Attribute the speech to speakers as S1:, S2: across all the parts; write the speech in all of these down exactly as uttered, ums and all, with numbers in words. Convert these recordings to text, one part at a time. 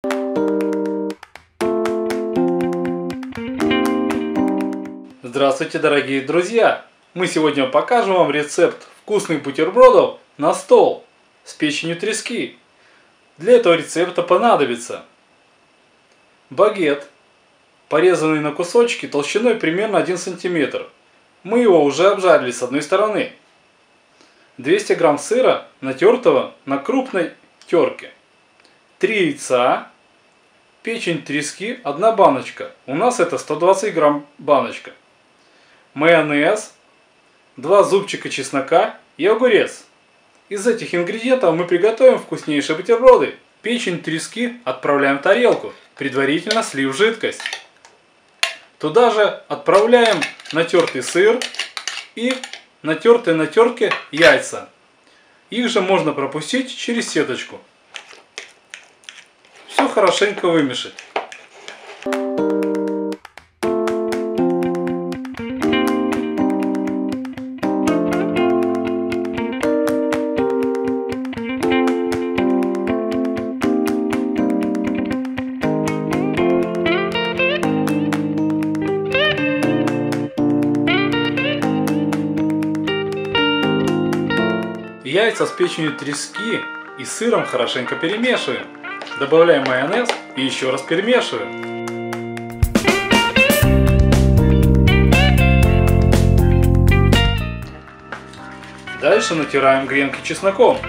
S1: Здравствуйте, дорогие друзья! Мы сегодня покажем вам рецепт вкусных бутербродов на стол с печенью трески. Для этого рецепта понадобится багет, порезанный на кусочки толщиной примерно один сантиметр. Мы его уже обжарили с одной стороны. двести грамм сыра, натертого на крупной терке. три яйца. Печень трески одна баночка. У нас это сто двадцать грамм баночка. Майонез, два зубчика чеснока и огурец. Из этих ингредиентов мы приготовим вкуснейшие бутерброды. Печень трески отправляем в тарелку, предварительно слив жидкость. Туда же отправляем натертый сыр и натертые на терке яйца. Их же можно пропустить через сеточку. Все хорошенько вымешать. Яйца с печенью трески и сыром хорошенько перемешиваем. Добавляем майонез и еще раз перемешиваем. Дальше натираем гренки чесноком.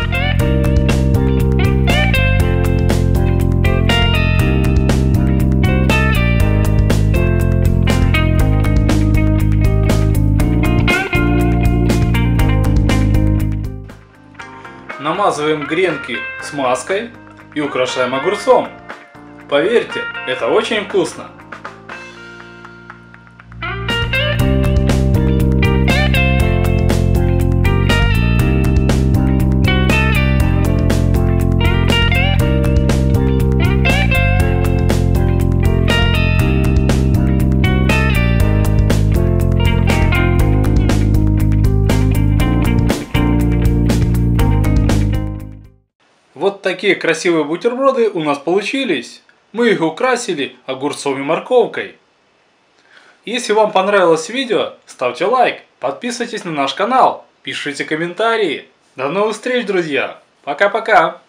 S1: Намазываем гренки смазкой и украшаем огурцом. Поверьте, это очень вкусно. Вот такие красивые бутерброды у нас получились. Мы их украсили огурцом и морковкой. Если вам понравилось видео, ставьте лайк, подписывайтесь на наш канал, пишите комментарии. До новых встреч, друзья! Пока-пока!